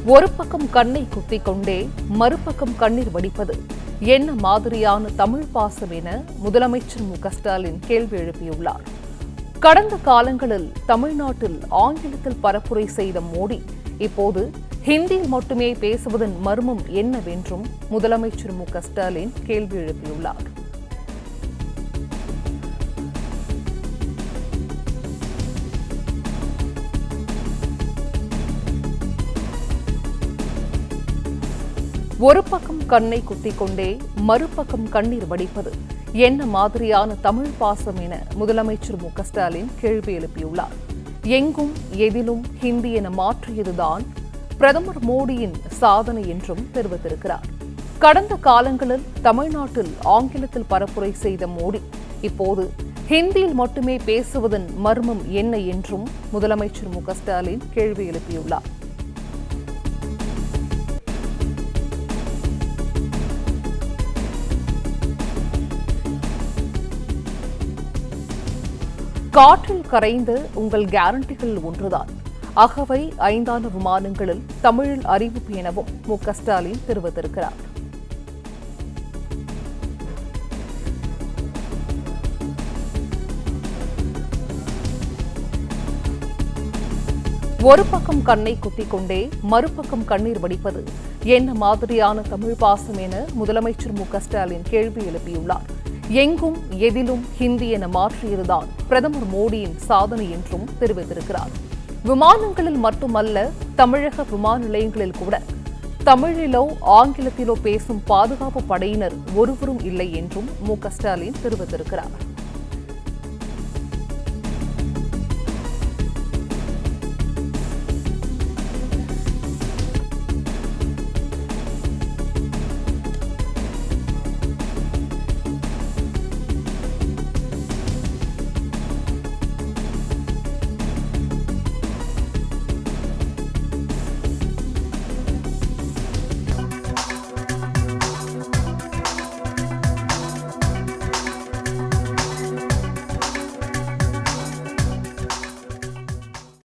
ஒரு பக்கம் கண்ணை குத்திக் கொண்டே மறுபக்கம் கண்ணீர் வடிப்பது என்ன மாதிரியான தமிழ் பாசம் என முதலமைச்சர் ஸ்டாலின் கேள்வி எழுப்பியுள்ளார். கடந்த காலங்களில் தமிழ்நாட்டில் ஆங்கிலத்தில் பரப்புரை செய்த மோடி இப்போது ஹிந்தியில் மட்டுமே பேசுவதன் மர்மம் என்னவென்றும் முதலமைச்சர் ஸ்டாலின் கேள்வி எழுப்பியுள்ளார். ஒரு பக்கம் கண்ணை குத்திக் கொண்டே மறுபக்கம் கண்ணீர் வடிப்பது என்ன மாதிரியான தமிழ் பாசம் என முதலமைச்சர் ஸ்டாலின் கேள்வி எழுப்பியுள்ளார். எங்கும் எதிலும் ஹிந்தி என மாற்றியதுதான் பிரதமர் மோடியின் சாதனை என்றும் தெரிவித்திருக்கிறார். கடந்த காலங்களில் தமிழ்நாட்டில் ஆங்கிலத்தில் பரப்புரை செய்த மோடி இப்போது ஹிந்தியில் மட்டுமே பேசுவதன் மர்மம் என்ன என்றும் முதலமைச்சர் ஸ்டாலின் கேள்வி எழுப்பியுள்ளார். காற்றில் கரைந்த உங்கள் கேரண்டிகள் ஒன்றுதான். அகவை 5 விமானங்களில் தமிழில் அறிவிப்பு எனவும் ஸ்டாலின் தெரிவித்திருக்கிறார். ஒரு பக்கம் கண்ணை குத்திக் கொண்டே மறுபக்கம் கண்ணீர் வடிப்பது என்ன மாதிரியான தமிழ் பாசம் என முதலமைச்சர் ஸ்டாலின் கேள்வி எழுப்பியுள்ளார். எங்கும் எதிலும் ஹிந்தி என மாற்றியதுதான் பிரதமர் மோடியின் சாதனை என்றும் தெரிவித்திருக்கிறார். விமானங்களில் மட்டுமல்ல, தமிழக விமான நிலையங்களில் கூட தமிழிலோ ஆங்கிலத்திலோ பேசும் பாதுகாப்பு படையினர் ஒருவரும் இல்லை என்றும் ஸ்டாலின் தெரிவித்திருக்கிறார்.